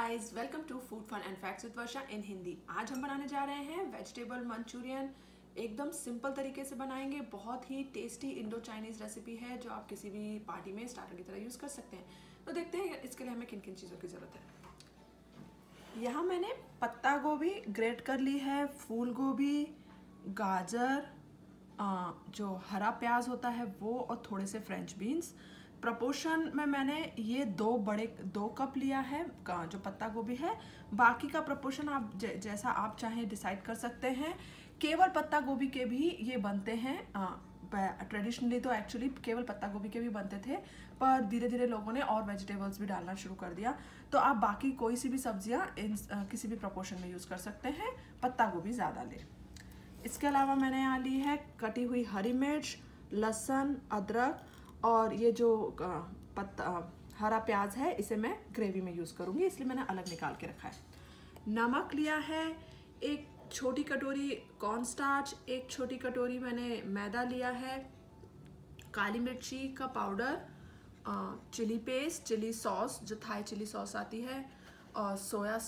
Guys, welcome to food fun and facts with Varsha in Hindi. आज हम बनाने जा रहे हैं वेजिटेबल मंचूरियन। एकदम सिंपल तरीके से बनाएंगे। बहुत ही टेस्टी इंडो चाइनीज रेसिपी है जो आप किसी भी पार्टी में स्टार्टर की तरह यूज़ कर सकते हैं। तो देखते हैं इसके लिए हमें किन किन चीज़ों की ज़रूरत है। यहाँ मैंने पत्ता गोभी ग्रेट कर ली है, फूल गोभी, गाजर, जो हरा प्याज होता है वो, और थोड़े से फ्रेंच बीन्स। प्रपोर्शन में मैंने ये दो कप लिया है जो पत्ता गोभी है। बाकी का प्रपोर्शन आप जैसा आप चाहें डिसाइड कर सकते हैं। केवल पत्ता गोभी के भी ये बनते हैं। ट्रेडिशनली तो एक्चुअली केवल पत्ता गोभी के भी बनते थे, पर धीरे धीरे लोगों ने और वेजिटेबल्स भी डालना शुरू कर दिया। तो आप बाकी कोई सी भी सब्जियां किसी भी प्रपोर्शन में यूज़ कर सकते हैं, पत्ता गोभी ज़्यादा लें। इसके अलावा मैंने यहाँ ली है कटी हुई हरी मिर्च, लहसुन, अदरक, और ये जो हरा प्याज है इसे मैं ग्रेवी में यूज़ करूँगी, इसलिए मैंने अलग निकाल के रखा है। नमक लिया है, एक छोटी कटोरी कॉर्नस्टार्च, एक छोटी कटोरी मैंने मैदा लिया है, काली मिर्ची का powder, chilli paste, chilli sauce जो थाई चिली सॉस आती है, और सोया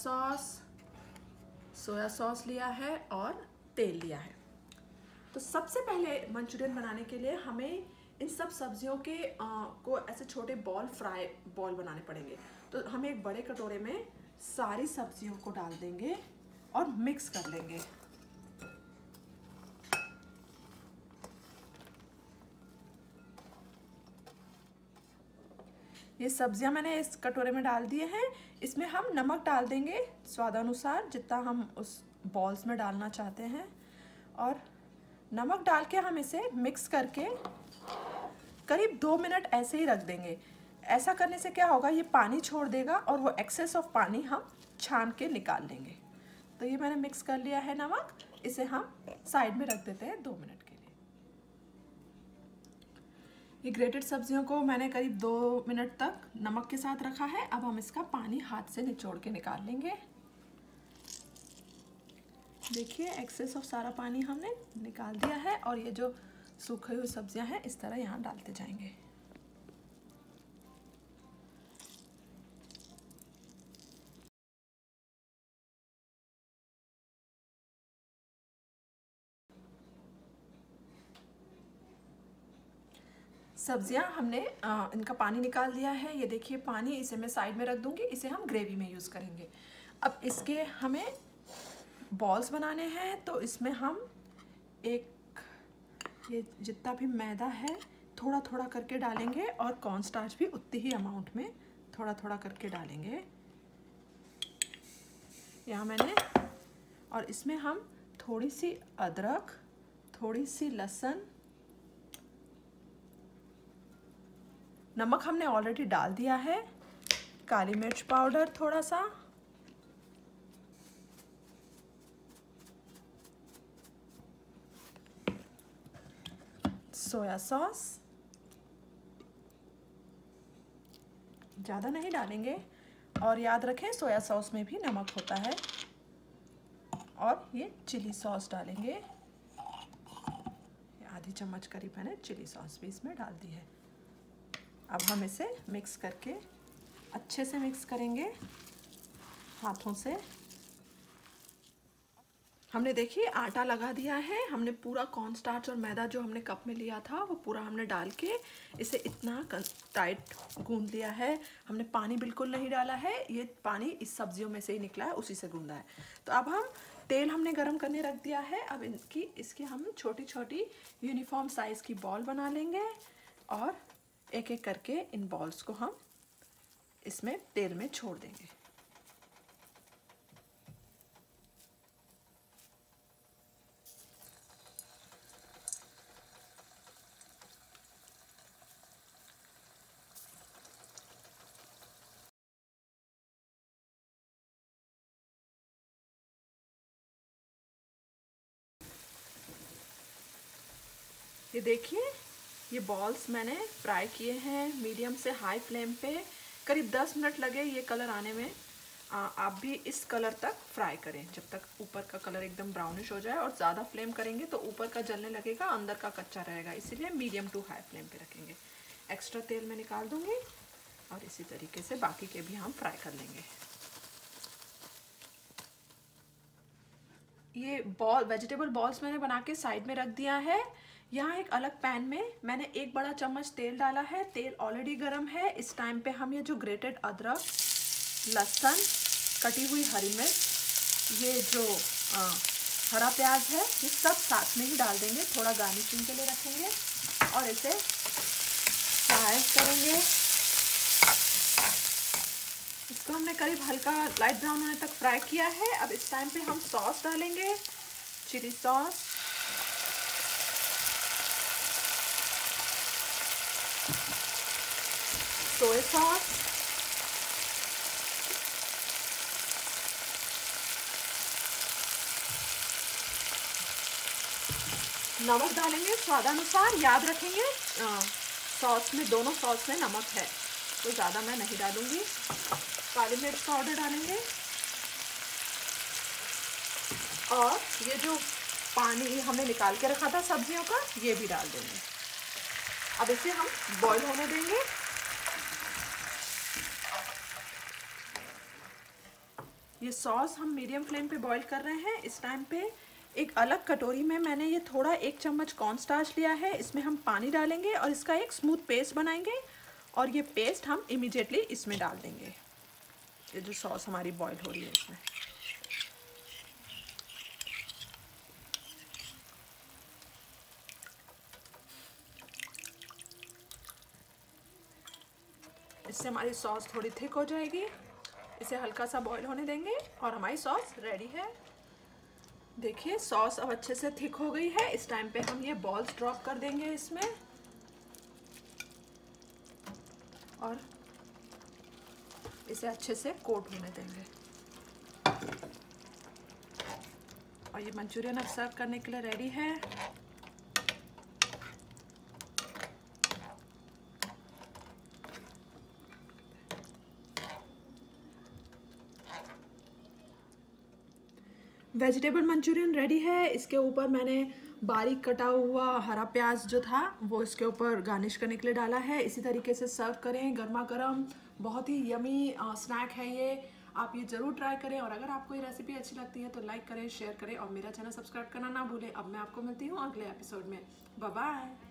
सॉस लिया है, और तेल लिया है। तो सबसे पहले मंचूरियन बनाने के लिए हमें इन सब सब्जियों के को ऐसे छोटे फ्राई बॉल बनाने पड़ेंगे। तो हम एक बड़े कटोरे में सारी सब्जियों को डाल देंगे और मिक्स कर लेंगे। ये सब्जियां मैंने इस कटोरे में डाल दिए हैं। इसमें हम नमक डाल देंगे स्वादानुसार, जितना हम उस बॉल्स में डालना चाहते हैं, और नमक डाल के हम इसे मिक्स करके करीब 2 मिनट ऐसे ही रख देंगे। ऐसा करने से क्या होगा, ये पानी छोड़ देगा और वो एक्सेस ऑफ पानी हम छान के निकाल लेंगे। तो ये मैंने मिक्स कर लिया है नमक, इसे हम साइड में रख देते हैं 2 मिनट के लिए। ये ग्रेटेड सब्जियों को मैंने करीब 2 मिनट तक नमक के साथ रखा है। अब हम इसका पानी हाथ से निचोड़ के निकाल लेंगे। देखिए एक्सेस ऑफ सारा पानी हमने निकाल दिया है, और ये जो सूखी हुई सब्जियां हैं इस तरह यहाँ डालते जाएंगे। सब्जियां हमने इनका पानी निकाल दिया है। ये देखिए पानी, इसे मैं साइड में रख दूंगी, इसे हम ग्रेवी में यूज़ करेंगे। अब इसके हमें बॉल्स बनाने हैं, तो इसमें हम ये जितना भी मैदा है थोड़ा थोड़ा करके डालेंगे, और कॉर्नस्टार्च भी उतनी ही अमाउंट में थोड़ा थोड़ा करके डालेंगे यहाँ मैंने। और इसमें हम थोड़ी सी अदरक, थोड़ी सी लहसुन, नमक हमने ऑलरेडी डाल दिया है, काली मिर्च पाउडर थोड़ा सा, सोया सॉस, ज़्यादा नहीं डालेंगे, और याद रखें सोया सॉस में भी नमक होता है, और ये चिली सॉस डालेंगे। आधी चम्मच करीब मैंने चिली सॉस भी इसमें डाल दी है। अब हम इसे मिक्स करके अच्छे से मिक्स करेंगे हाथों से। हमने देखिए आटा लगा दिया है, हमने पूरा कॉर्नस्टार्च और मैदा जो हमने कप में लिया था वो पूरा हमने डाल के इसे इतना टाइट गूंद लिया है। हमने पानी बिल्कुल नहीं डाला है, ये पानी इस सब्जियों में से ही निकला है, उसी से गूंदा है। तो अब हम तेल हमने गरम करने रख दिया है। अब इसकी हम छोटी छोटी यूनिफॉर्म साइज़ की बॉल बना लेंगे, और एक एक करके इन बॉल्स को हम इसमें तेल में छोड़ देंगे। ये देखिए ये बॉल्स मैंने फ्राई किए हैं मीडियम से हाई फ्लेम पे। करीब 10 मिनट लगे ये कलर आने में। आप भी इस कलर तक फ्राई करें जब तक ऊपर का कलर एकदम ब्राउनिश हो जाए, और ज़्यादा फ्लेम करेंगे तो ऊपर का जलने लगेगा, अंदर का कच्चा रहेगा, इसीलिए मीडियम टू हाई फ्लेम पे रखेंगे। एक्स्ट्रा तेल मैं निकाल दूँगी, और इसी तरीके से बाकी के भी हम फ्राई कर लेंगे। ये वेजिटेबल बॉल्स मैंने बना के साइड में रख दिया है। यहाँ एक अलग पैन में मैंने 1 बड़ा चम्मच तेल डाला है। तेल ऑलरेडी गर्म है। इस टाइम पे हम ये जो ग्रेटेड अदरक, लहसुन, कटी हुई हरी मिर्च, ये जो हरा प्याज है, ये सब साथ में ही डाल देंगे। थोड़ा गार्निशिंग के लिए रखेंगे और इसे फ्राई करेंगे। इसको हमने करीब हल्का लाइट ब्राउन होने तक फ्राई किया है। अब इस टाइम पे हम सॉस डालेंगे, चिली सॉस, सोया सॉस, नमक डालेंगे स्वादानुसार। याद रखेंगे सॉस में, दोनों सॉस में नमक है तो ज़्यादा मैं नहीं डालूंगी। काली मिर्च पाउडर डालेंगे और ये जो पानी हमने निकाल के रखा था सब्जियों का, ये भी डाल देंगे। अब इसे हम बॉईल होने देंगे। ये सॉस हम मीडियम फ्लेम पे बॉईल कर रहे हैं। इस टाइम पे एक अलग कटोरी में मैंने ये थोड़ा 1 चम्मच कॉर्नस्टार्च लिया है। इसमें हम पानी डालेंगे और इसका एक स्मूथ पेस्ट बनाएंगे और ये पेस्ट हम इमीडिएटली इसमें डाल देंगे। ये जो सॉस हमारी बॉईल हो रही है इसमें। इससे हमारी सॉस थोड़ी थिक हो जाएगी। इसे हल्का सा बॉईल होने देंगे और हमारी सॉस रेडी है। देखिए सॉस अब अच्छे से थिक हो गई है। इस टाइम पे हम ये बॉल्स ड्रॉप कर देंगे इसमें और इसे अच्छे से कोट होने देंगे। और ये मंचूरियन अब सर्व करने के लिए रेडी है। वेजिटेबल मंचूरियन रेडी है। इसके ऊपर मैंने बारीक कटा हुआ हरा प्याज जो था वो इसके ऊपर गार्निश करने के लिए डाला है। इसी तरीके से सर्व करें गर्मा गर्म। बहुत ही यमी स्नैक है ये। आप ये ज़रूर ट्राई करें और अगर आपको ये रेसिपी अच्छी लगती है तो लाइक करें, शेयर करें और मेरा चैनल सब्सक्राइब करना ना भूलें। अब मैं आपको मिलती हूँ अगले एपिसोड में। Bye bye.